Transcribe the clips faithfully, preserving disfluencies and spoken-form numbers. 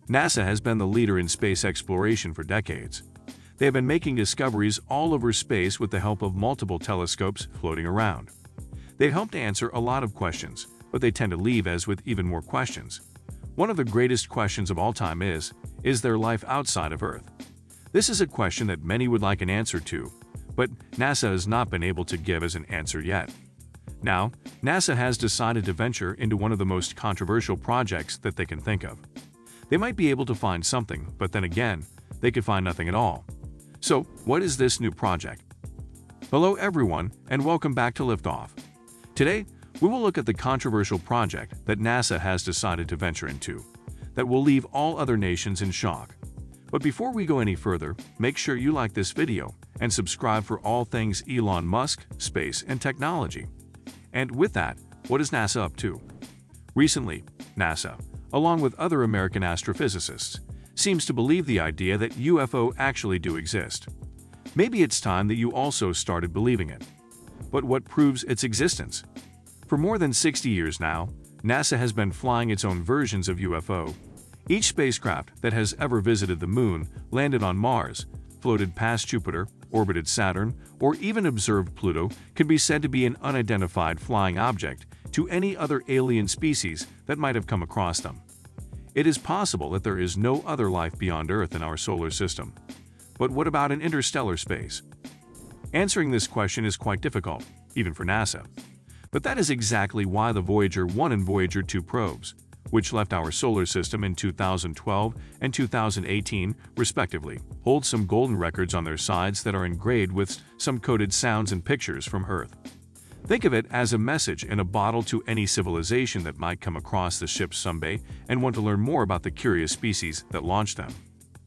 NASA has been the leader in space exploration for decades. They have been making discoveries all over space with the help of multiple telescopes floating around. They help to answer a lot of questions, but they tend to leave us with even more questions. One of the greatest questions of all time is, is there life outside of Earth? This is a question that many would like an answer to, but NASA has not been able to give us an answer yet. Now, NASA has decided to venture into one of the most controversial projects that they can think of. They might be able to find something, but then again, they could find nothing at all. So, what is this new project? Hello everyone, and welcome back to Liftoff. Today, we will look at the controversial project that NASA has decided to venture into, that will leave all other nations in shock. But before we go any further, make sure you like this video and subscribe for all things Elon Musk, space, and technology. And with that, what is NASA up to? Recently, NASA, along with other American astrophysicists, seems to believe the idea that U F O actually do exist. Maybe it's time that you also started believing it. But what proves its existence? For more than sixty years now, NASA has been flying its own versions of U F O. Each spacecraft that has ever visited the Moon, landed on Mars, floated past Jupiter, orbited Saturn, or even observed Pluto could be said to be an unidentified flying object to any other alien species that might have come across them. It is possible that there is no other life beyond Earth in our solar system. But what about in interstellar space? Answering this question is quite difficult, even for NASA. But that is exactly why the Voyager one and Voyager two probes, which left our solar system in two thousand twelve and two thousand eighteen, respectively, hold some golden records on their sides that are engraved with some coded sounds and pictures from Earth. Think of it as a message in a bottle to any civilization that might come across the ship someday and want to learn more about the curious species that launched them.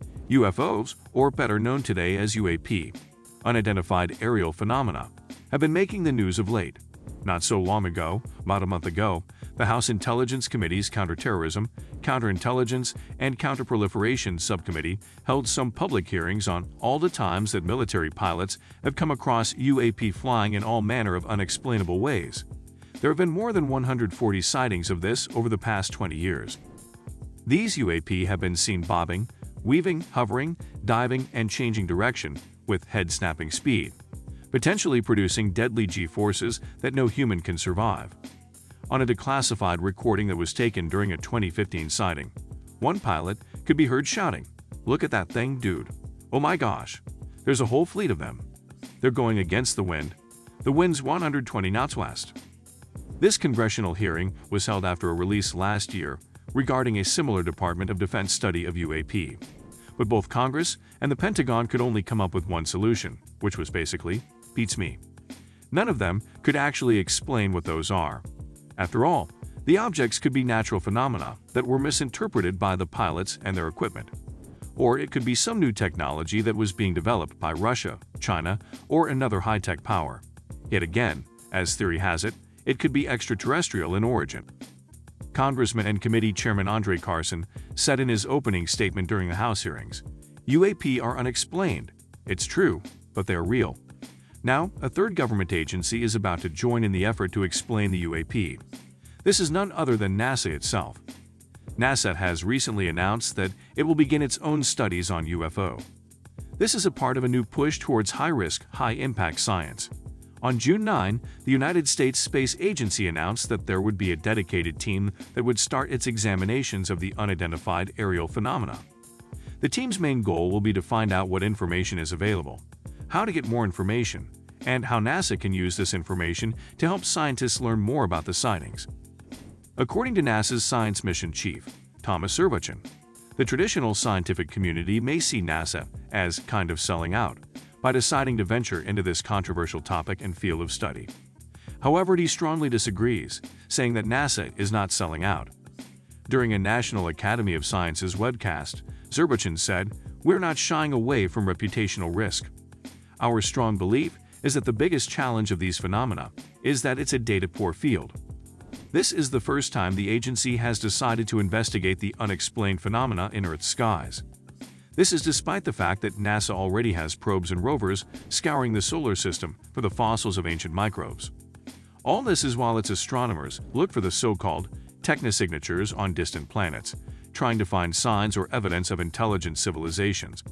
U F Os, or better known today as U A P, unidentified aerial phenomena, have been making the news of late. Not so long ago, about a month ago, the House Intelligence Committee's Counterterrorism, Counterintelligence, and Counterproliferation Subcommittee held some public hearings on all the times that military pilots have come across U A P flying in all manner of unexplainable ways. There have been more than one hundred forty sightings of this over the past twenty years. These U A P have been seen bobbing, weaving, hovering, diving, and changing direction with head-snapping speed, potentially producing deadly G-forces that no human can survive. On a declassified recording that was taken during a twenty fifteen sighting, one pilot could be heard shouting, "Look at that thing, dude. Oh my gosh. There's a whole fleet of them. They're going against the wind. The wind's one hundred twenty knots west." This congressional hearing was held after a release last year regarding a similar Department of Defense study of U A P. But both Congress and the Pentagon could only come up with one solution, which was basically, beats me. None of them could actually explain what those are. After all, the objects could be natural phenomena that were misinterpreted by the pilots and their equipment. Or it could be some new technology that was being developed by Russia, China, or another high-tech power. Yet again, as theory has it, it could be extraterrestrial in origin. Congressman and Committee Chairman Andre Carson said in his opening statement during the House hearings, "U A P are unexplained. It's true, but they are real." Now, a third government agency is about to join in the effort to explain the U A P. This is none other than NASA itself. NASA has recently announced that it will begin its own studies on U F O. This is a part of a new push towards high-risk, high-impact science. On June ninth, the United States Space Agency announced that there would be a dedicated team that would start its examinations of the unidentified aerial phenomena. The team's main goal will be to find out what information is available, how to get more information, and how NASA can use this information to help scientists learn more about the sightings. According to NASA's Science Mission Chief, Thomas Zurbuchen, the traditional scientific community may see NASA as kind of selling out by deciding to venture into this controversial topic and field of study. However, he strongly disagrees, saying that NASA is not selling out. During a National Academy of Sciences webcast, Zurbuchen said, "We're not shying away from reputational risk. Our strong belief is that the biggest challenge of these phenomena is that it's a data-poor field. This is the first time the agency has decided to investigate the unexplained phenomena in Earth's skies. This is despite the fact that NASA already has probes and rovers scouring the solar system for the fossils of ancient microbes. All this is while its astronomers look for the so-called technosignatures on distant planets, trying to find signs or evidence of intelligent civilizations.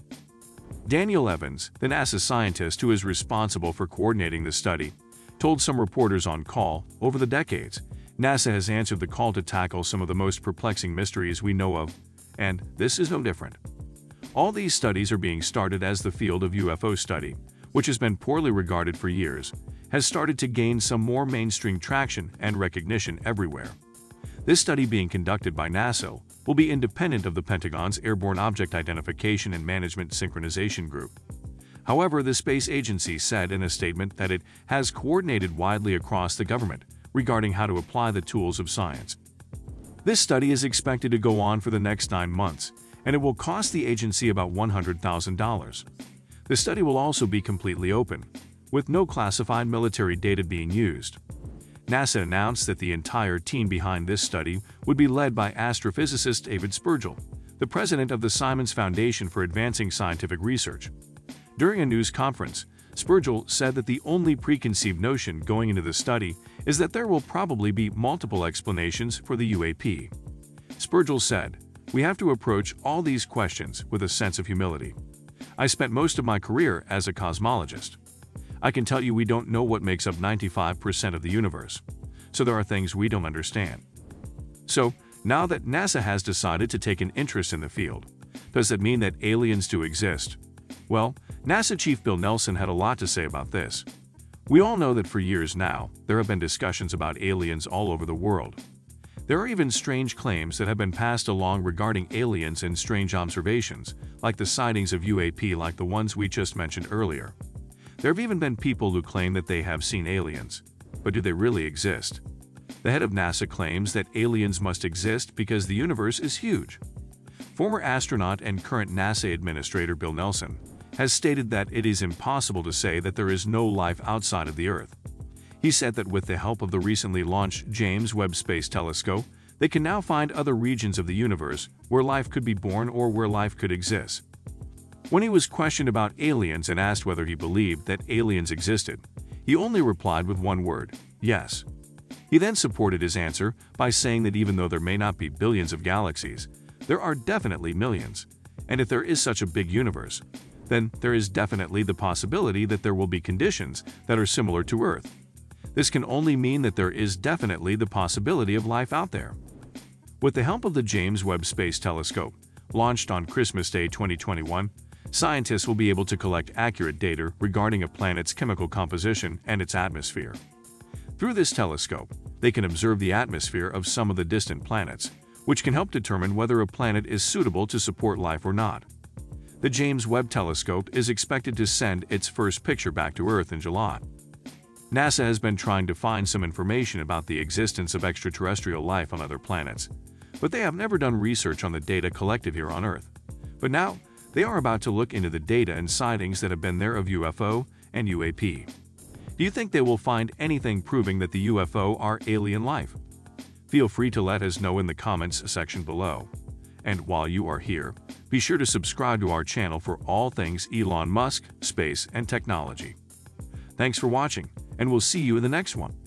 Daniel Evans, the NASA scientist who is responsible for coordinating the study, told some reporters on call, over the decades, NASA has answered the call to tackle some of the most perplexing mysteries we know of, and this is no different. All these studies are being started as the field of U F O study, which has been poorly regarded for years, has started to gain some more mainstream traction and recognition everywhere. This study being conducted by NASA will be independent of the Pentagon's Airborne Object Identification and Management Synchronization Group. However, the space agency said in a statement that it has coordinated widely across the government regarding how to apply the tools of science. This study is expected to go on for the next nine months, and it will cost the agency about one hundred thousand dollars. The study will also be completely open, with no classified military data being used. NASA announced that the entire team behind this study would be led by astrophysicist David Spergel, the president of the Simons Foundation for Advancing Scientific Research. During a news conference, Spergel said that the only preconceived notion going into the study is that there will probably be multiple explanations for the U A P. Spergel said, "We have to approach all these questions with a sense of humility. I spent most of my career as a cosmologist. I can tell you we don't know what makes up ninety-five percent of the universe, so there are things we don't understand." So, now that NASA has decided to take an interest in the field, does that mean that aliens do exist? Well, NASA Chief Bill Nelson had a lot to say about this. We all know that for years now, there have been discussions about aliens all over the world. There are even strange claims that have been passed along regarding aliens and strange observations, like the sightings of U A P like the ones we just mentioned earlier. There have even been people who claim that they have seen aliens. But do they really exist? The head of NASA claims that aliens must exist because the universe is huge. Former astronaut and current NASA Administrator Bill Nelson has stated that it is impossible to say that there is no life outside of the Earth. He said that with the help of the recently launched James Webb Space Telescope, they can now find other regions of the universe where life could be born or where life could exist. When he was questioned about aliens and asked whether he believed that aliens existed, he only replied with one word, yes. He then supported his answer by saying that even though there may not be billions of galaxies, there are definitely millions, and if there is such a big universe, then there is definitely the possibility that there will be conditions that are similar to Earth. This can only mean that there is definitely the possibility of life out there. With the help of the James Webb Space Telescope, launched on Christmas Day twenty twenty-one, scientists will be able to collect accurate data regarding a planet's chemical composition and its atmosphere. Through this telescope, they can observe the atmosphere of some of the distant planets, which can help determine whether a planet is suitable to support life or not. The James Webb Telescope is expected to send its first picture back to Earth in July. NASA has been trying to find some information about the existence of extraterrestrial life on other planets, but they have never done research on the data collected here on Earth. But now, they are about to look into the data and sightings that have been there of U F O and U A P. Do you think they will find anything proving that the U F O are alien life? Feel free to let us know in the comments section below. And while you are here, be sure to subscribe to our channel for all things Elon Musk, space, and technology. Thanks for watching, and we'll see you in the next one.